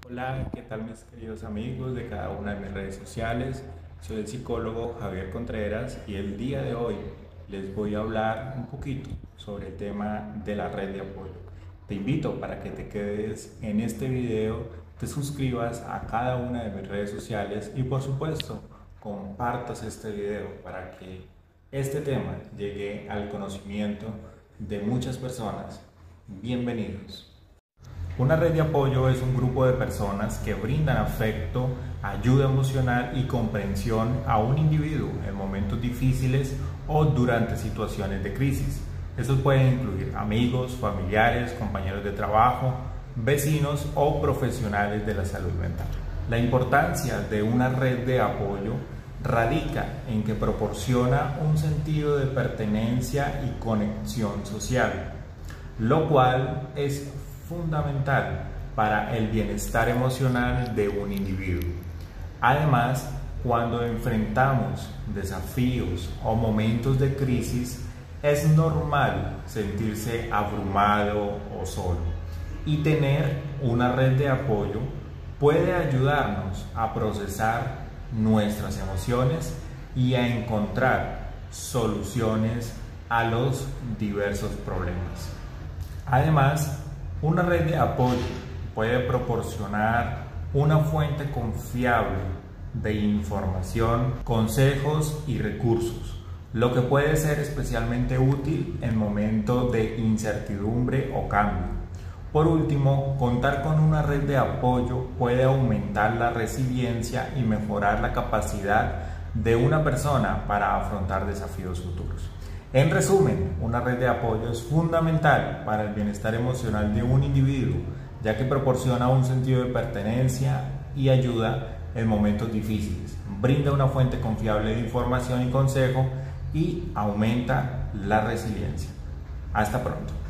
Hola, ¿qué tal mis queridos amigos de cada una de mis redes sociales? Soy el psicólogo Javier Contreras y el día de hoy les voy a hablar un poquito sobre el tema de la red de apoyo. Te invito para que te quedes en este video, te suscribas a cada una de mis redes sociales y por supuesto compartas este video para que este tema llegue al conocimiento de muchas personas. Bienvenidos. Una red de apoyo es un grupo de personas que brindan afecto, ayuda emocional y comprensión a un individuo en momentos difíciles o durante situaciones de crisis. Estos pueden incluir amigos, familiares, compañeros de trabajo, vecinos o profesionales de la salud mental. La importancia de una red de apoyo radica en que proporciona un sentido de pertenencia y conexión social, lo cual es fundamental para el bienestar emocional de un individuo. Además, cuando enfrentamos desafíos o momentos de crisis, es normal sentirse abrumado o solo, y tener una red de apoyo puede ayudarnos a procesar nuestras emociones y a encontrar soluciones a los diversos problemas. Además, una red de apoyo puede proporcionar una fuente confiable de información, consejos y recursos, lo que puede ser especialmente útil en momentos de incertidumbre o cambio. Por último, contar con una red de apoyo puede aumentar la resiliencia y mejorar la capacidad de una persona para afrontar desafíos futuros. En resumen, una red de apoyo es fundamental para el bienestar emocional de un individuo, ya que proporciona un sentido de pertenencia y ayuda en momentos difíciles, brinda una fuente confiable de información y consejo y aumenta la resiliencia. Hasta pronto.